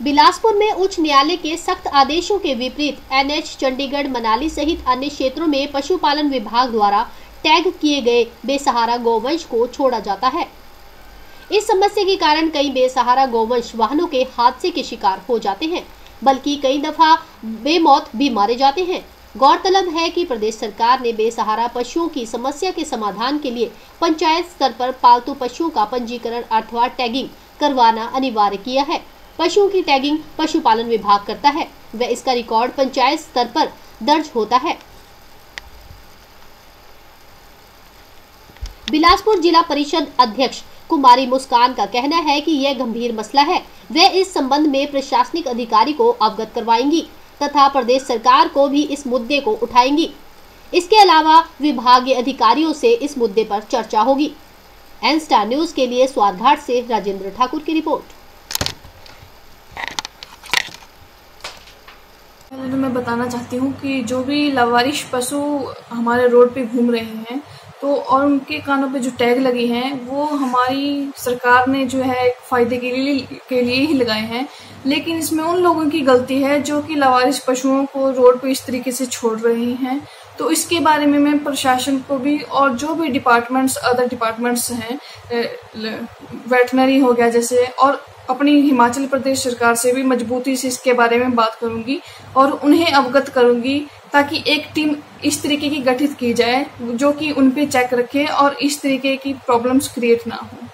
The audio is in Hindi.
बिलासपुर में उच्च न्यायालय के सख्त आदेशों के विपरीत एनएच चंडीगढ़ मनाली सहित अन्य क्षेत्रों में पशुपालन विभाग द्वारा टैग किए गए बेसहारा गौवंश को छोड़ा जाता है। इस समस्या के कारण कई बेसहारा गौवंश वाहनों के हादसे के शिकार हो जाते हैं, बल्कि कई दफा बेमौत भी मारे जाते हैं। गौरतलब है कि प्रदेश सरकार ने बेसहारा पशुओं की समस्या के समाधान के लिए पंचायत स्तर पर पालतू पशुओं का पंजीकरण अथवा टैगिंग करवाना अनिवार्य किया है। पशुओं की टैगिंग पशुपालन विभाग करता है व इसका रिकॉर्ड पंचायत स्तर पर दर्ज होता है। बिलासपुर जिला परिषद अध्यक्ष कुमारी मुस्कान का कहना है कि यह गंभीर मसला है। वे इस संबंध में प्रशासनिक अधिकारी को अवगत करवाएंगी तथा प्रदेश सरकार को भी इस मुद्दे को उठाएंगी। इसके अलावा विभागीय अधिकारियों से इस मुद्दे पर चर्चा होगी। एन स्टार न्यूज के लिए स्वारघाट से राजेंद्र ठाकुर की रिपोर्ट। पहले तो मैं बताना चाहती हूँ कि जो भी लावारिश पशु हमारे रोड पे घूम रहे हैं तो और उनके कानों पे जो टैग लगे हैं वो हमारी सरकार ने जो है फायदे के लिए ही लगाए हैं, लेकिन इसमें उन लोगों की गलती है जो कि लावारिश पशुओं को रोड पे इस तरीके से छोड़ रहे हैं। तो इसके बारे में मैं प्रशासन को भी और जो भी अदर डिपार्टमेंट्स हैं, वेटनरी हो गया जैसे, और अपनी हिमाचल प्रदेश सरकार से भी मजबूती से इसके बारे में बात करूंगी और उन्हें अवगत करूंगी ताकि एक टीम इस तरीके की गठित की जाए जो कि उन पे चेक रखे और इस तरीके की प्रॉब्लम्स क्रिएट ना हो।